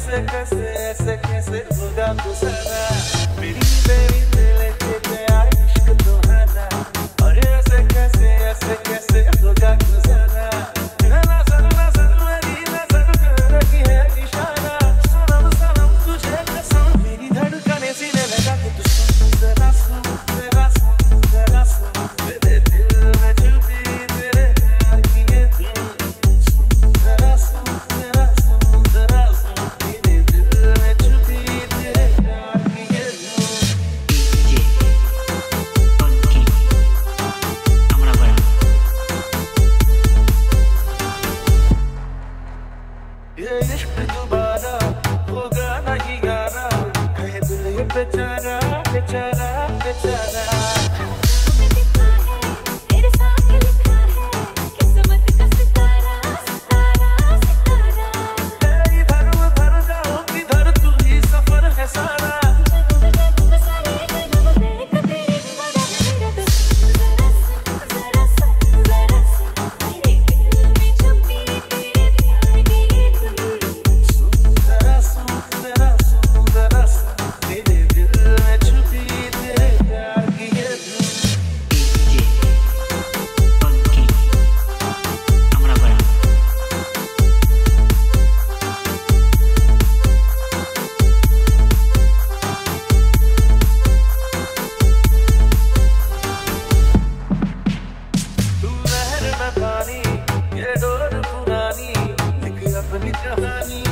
ऐसे कैसे होगा गुजारा मेरी तेरी दिल के प्यार इश्क तो है ना और ऐसे कैसे होगा गुजारा तेरा नजर मेरी नजर कर रही है इशारा सनम तुझे कसम मेरी धड़कने सीने लगा कि तू सुन जरा सुन मेरे दिल में छुपी तेरे प्यार की ये धुन सुन जरा सुन मेरे दिल में छुपी तेरे प्यार की ये ये इश्क दोबारा होगा नहीं यारा है दिल ये बेचारा बेचारा बेचारा ये डोर पुरानी लिख अपनी कहानी